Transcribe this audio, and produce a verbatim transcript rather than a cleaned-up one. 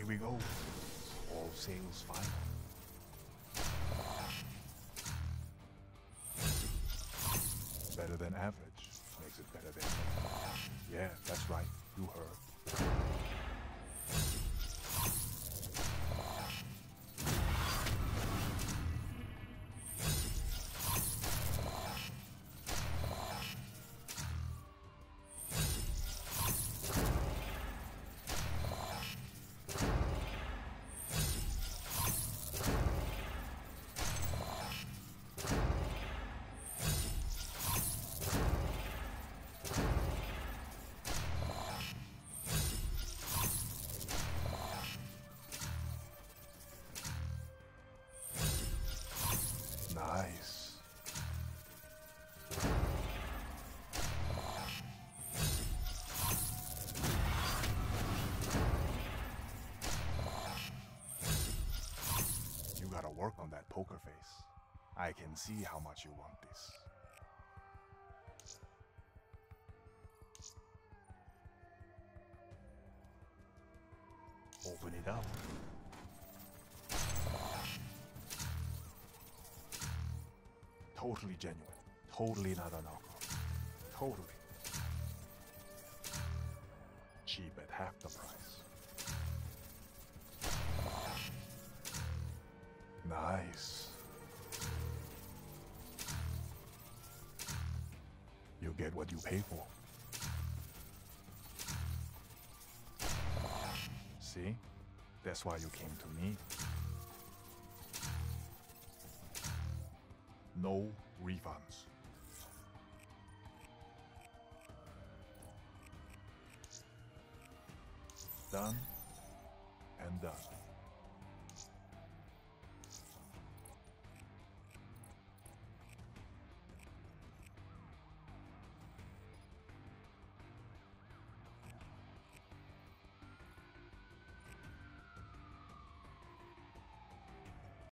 we go. All sails final. Better than average makes it better than... Yeah, that's right. You heard. Nice. You gotta work on that poker face. I can see how much you want this. Open it up. Totally genuine. Totally not a knockoff. Totally. Cheap at half the price. Nice. You get what you pay for. See? That's why you came to me. No refunds. Done and done.